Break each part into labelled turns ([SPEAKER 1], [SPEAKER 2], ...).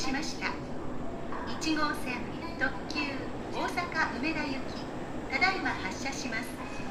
[SPEAKER 1] しました。1号線特急大阪梅田行き、ただいま発車します。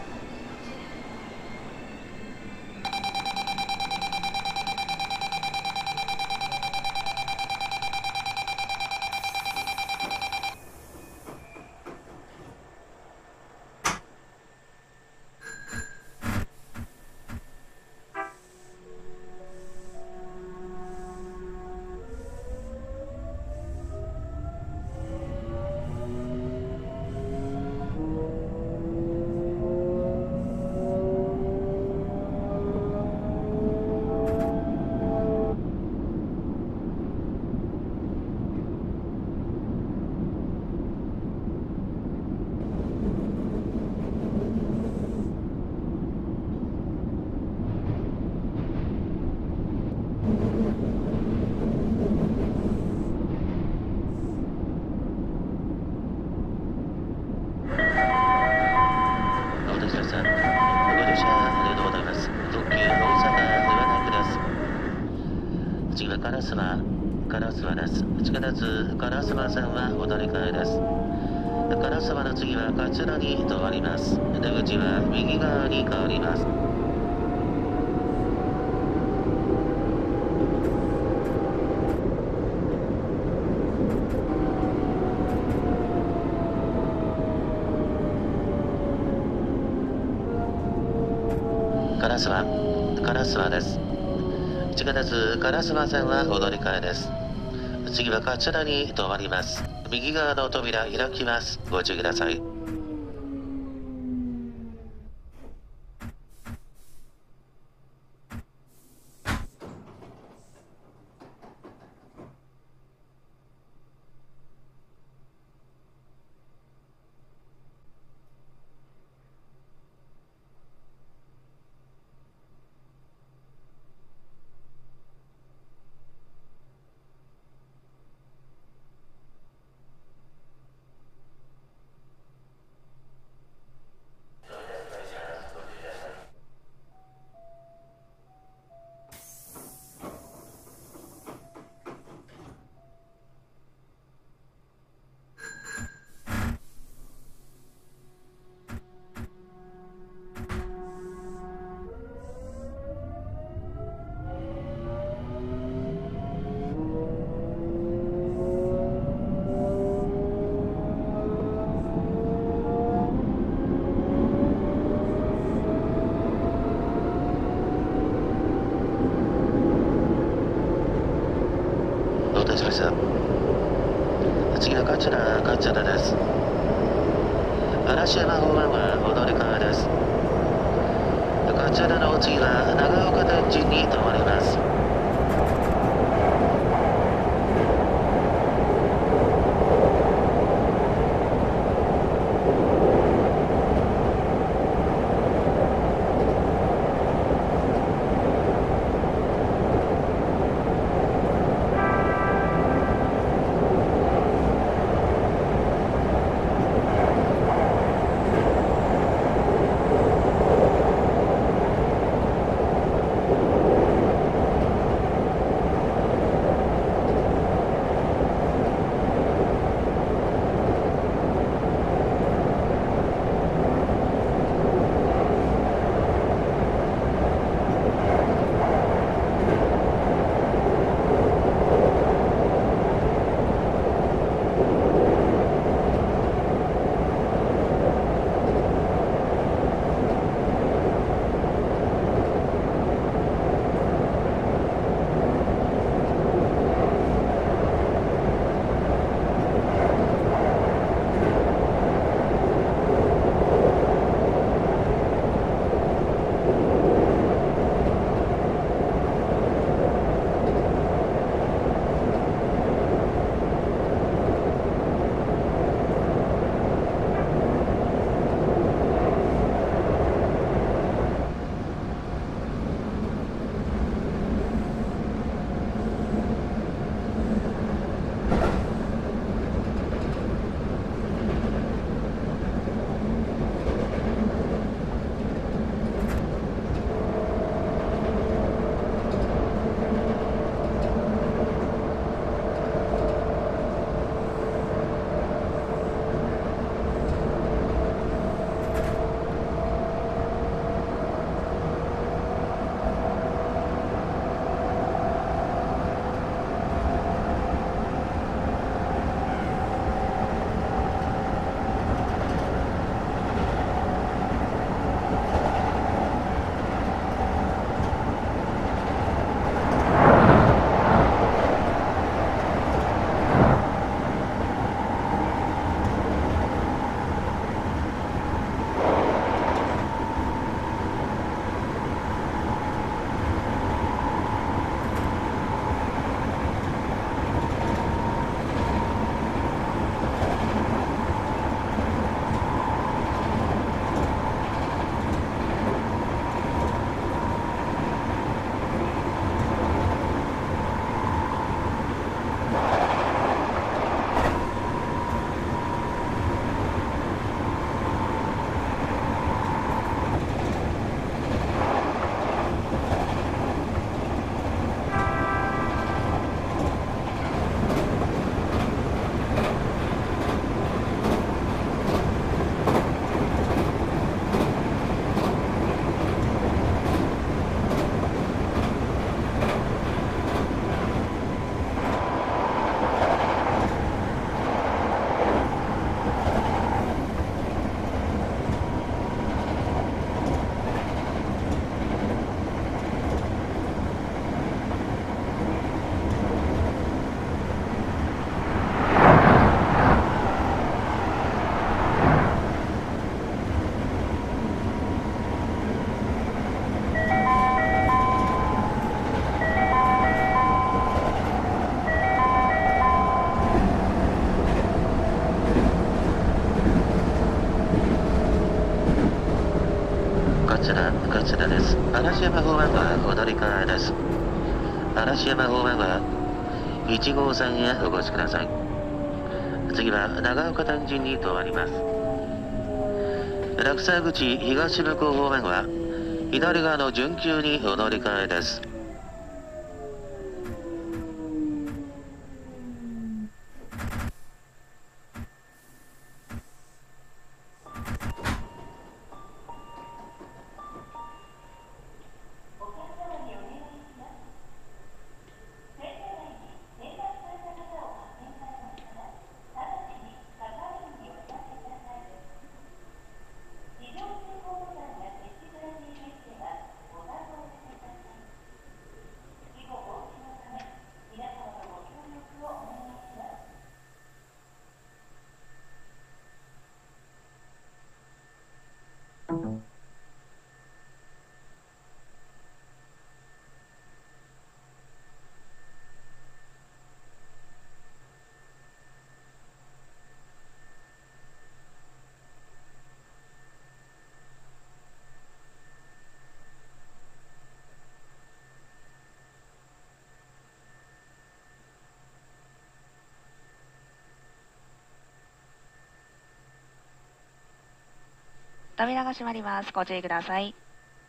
[SPEAKER 2] 烏丸です。地下鉄烏丸線はお乗り換えです。烏丸の次は桂に止まります。出口は右側に変わります。烏丸です。地下鉄烏丸線はお乗り換えです。次は桂に止まります。右側の扉開きます。ご注意ください。次は桂です。嵐山方面はお乗り換えです。桂の次は長岡天神に止まります。 町田です。嵐山方面はお乗り換えです。嵐山方面は1号線へお越しください。次は長岡天神に停まります。落西口東向こう方面は左側の準急にお乗り換えです。
[SPEAKER 3] 扉が閉まります。ご注意ください。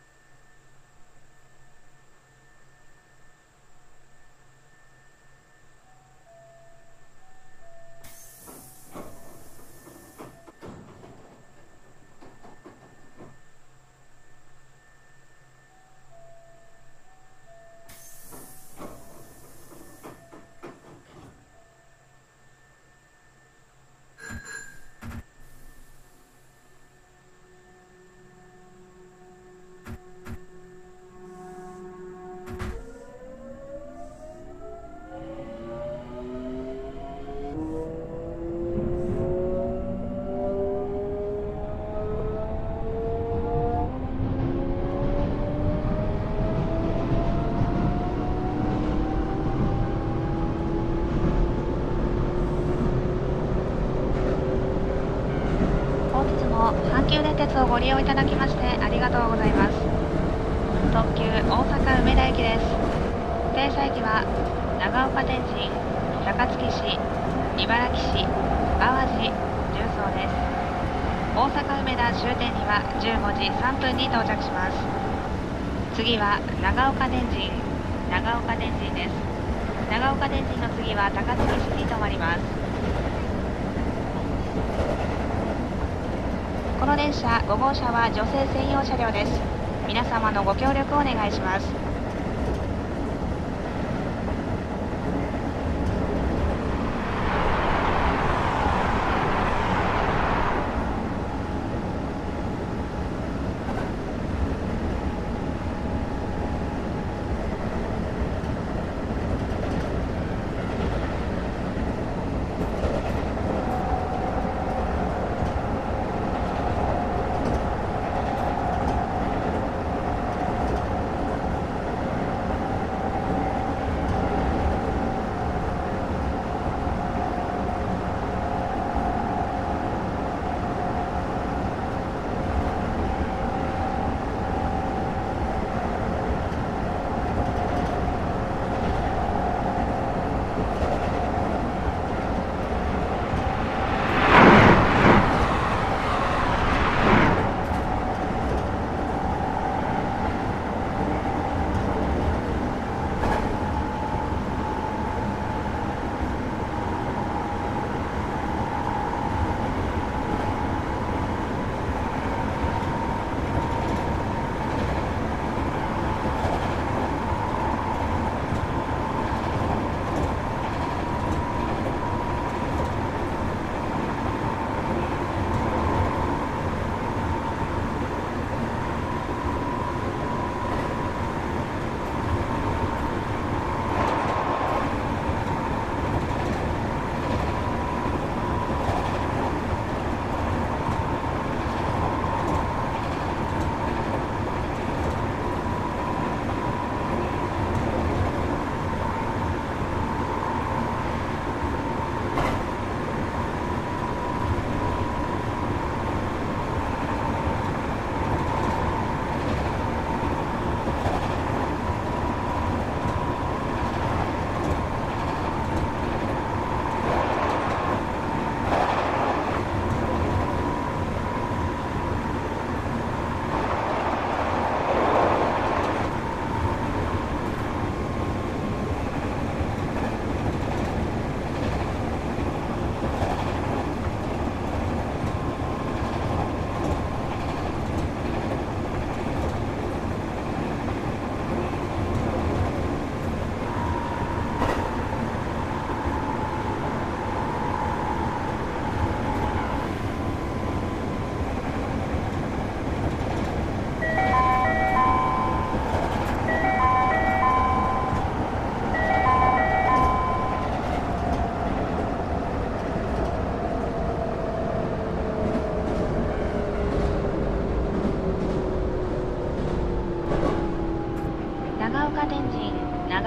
[SPEAKER 3] 阪急電鉄をご利用いただきましてありがとうございます。特急大阪梅田駅です。停車駅は長岡天神、高槻市、茨城市、淡路、重曹です。大阪梅田終点には15時3分に到着します。次は長岡天神、長岡天神です。長岡天神の次は高槻市に停まります。この電車5号車は女性専用車両です。皆様のご協力をお願いします。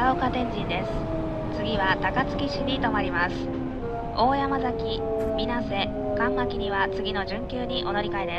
[SPEAKER 3] 長岡天神です。次は高槻市に停まります。大山崎、水瀬、神巻には次の準急にお乗り換えです。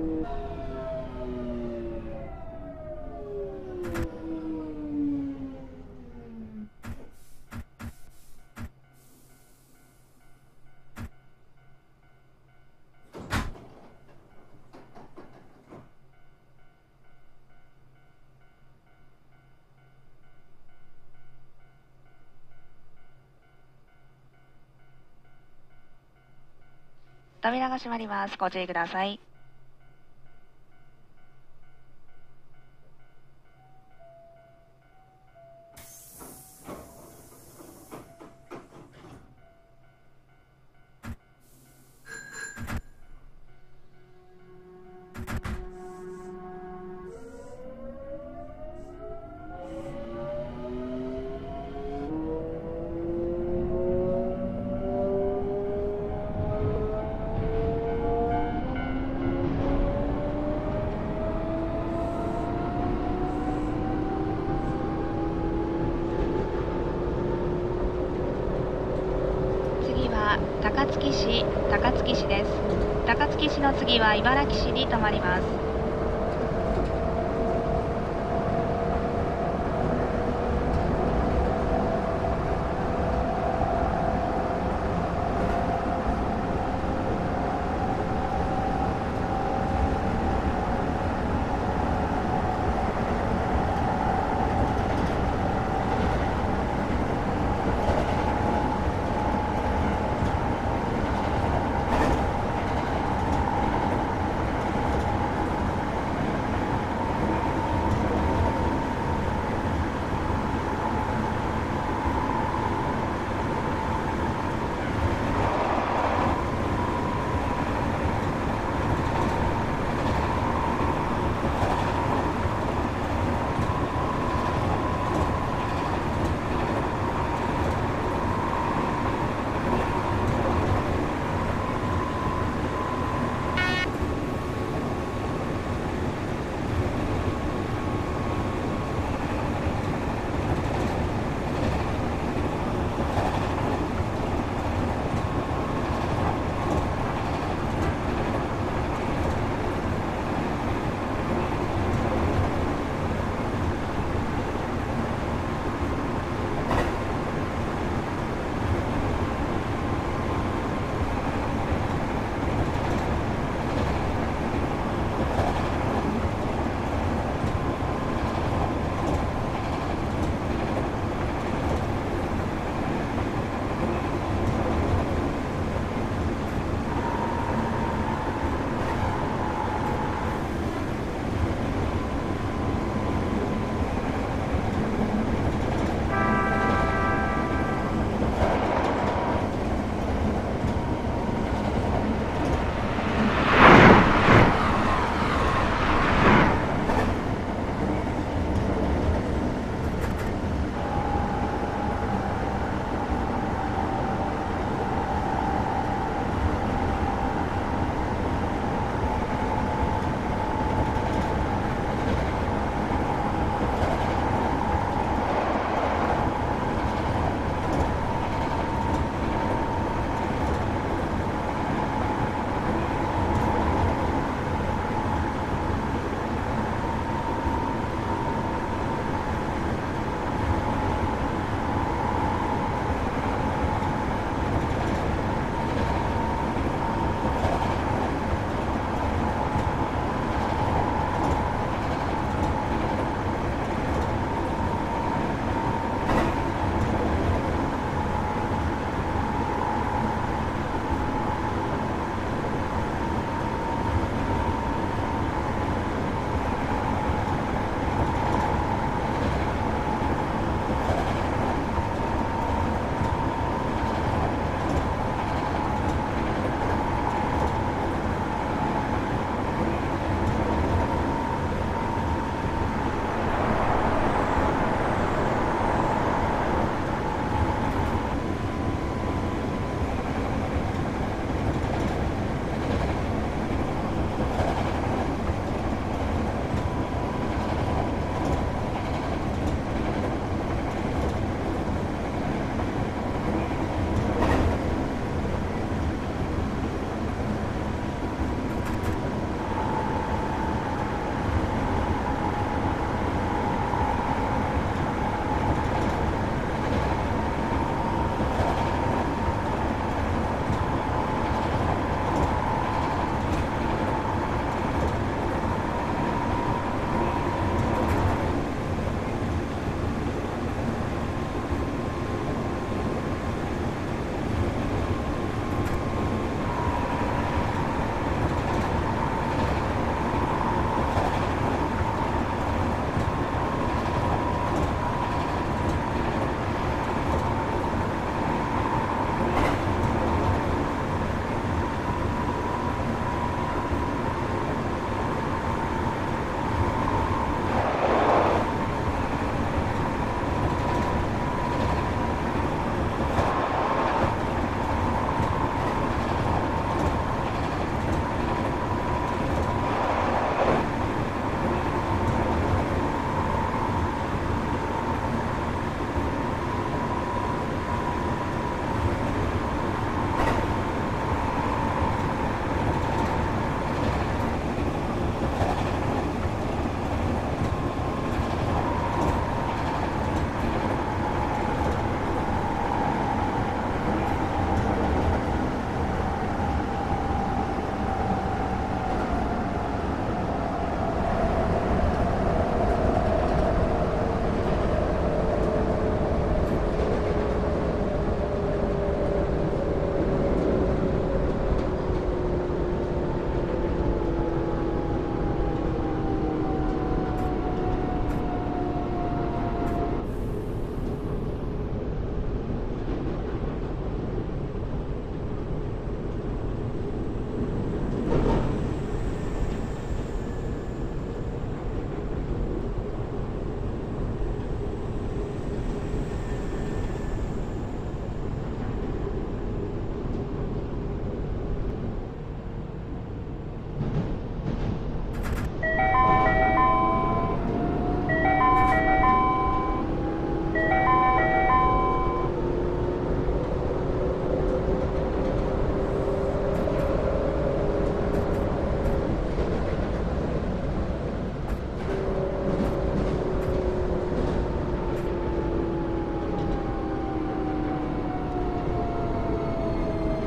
[SPEAKER 3] 扉が閉まります。ご注意ください。高槻市です。高槻市の次は茨城市に停まります。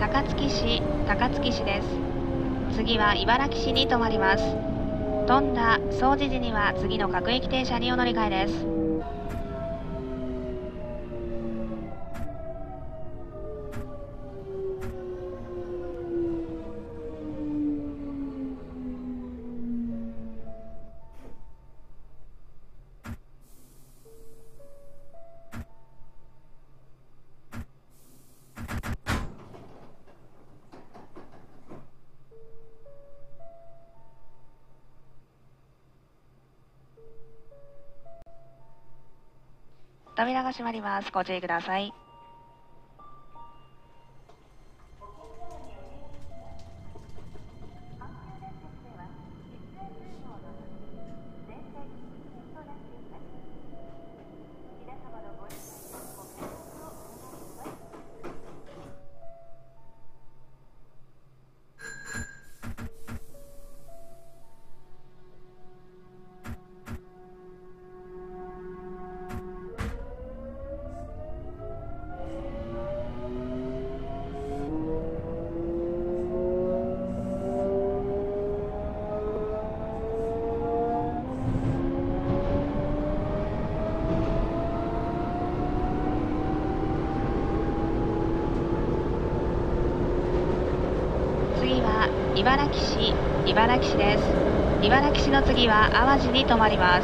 [SPEAKER 3] 高槻市です。次は茨城市に停まります。飛んだ総除時には次の各駅停車にお乗り換えです。扉が閉まります。ご注意ください。茨城市です。茨城市の次は淡路に停まります。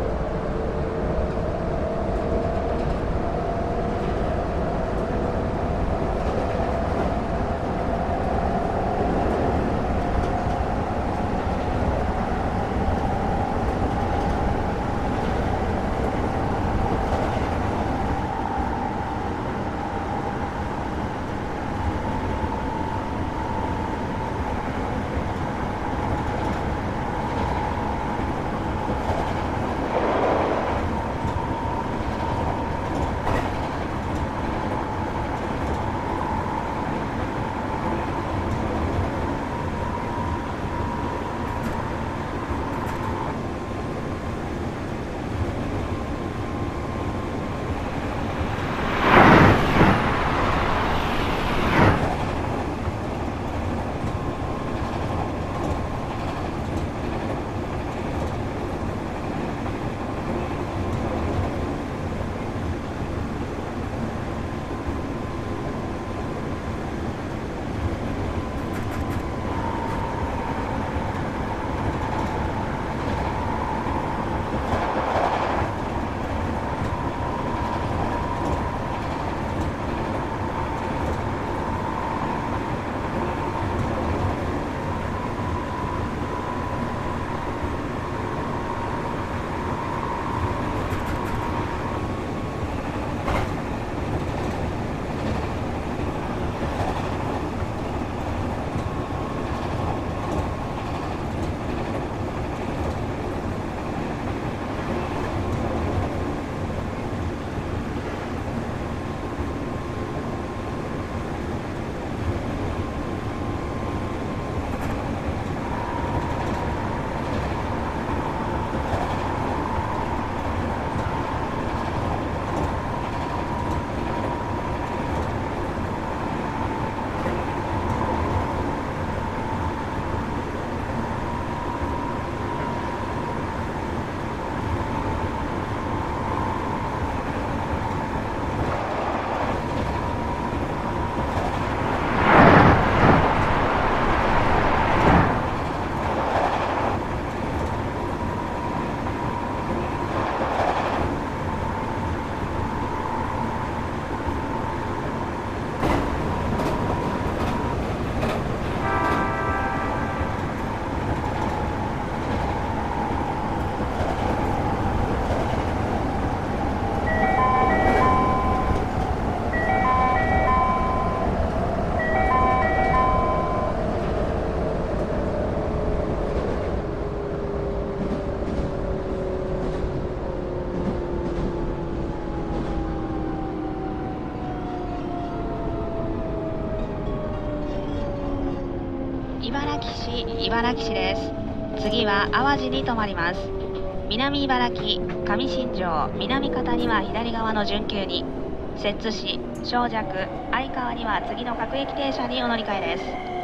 [SPEAKER 3] 茨城市です。次は淡路に停まります。南茨城、上新庄、南方には左側の準急に、 摂津市、正尺、相川には次の各駅停車にお乗り換えです。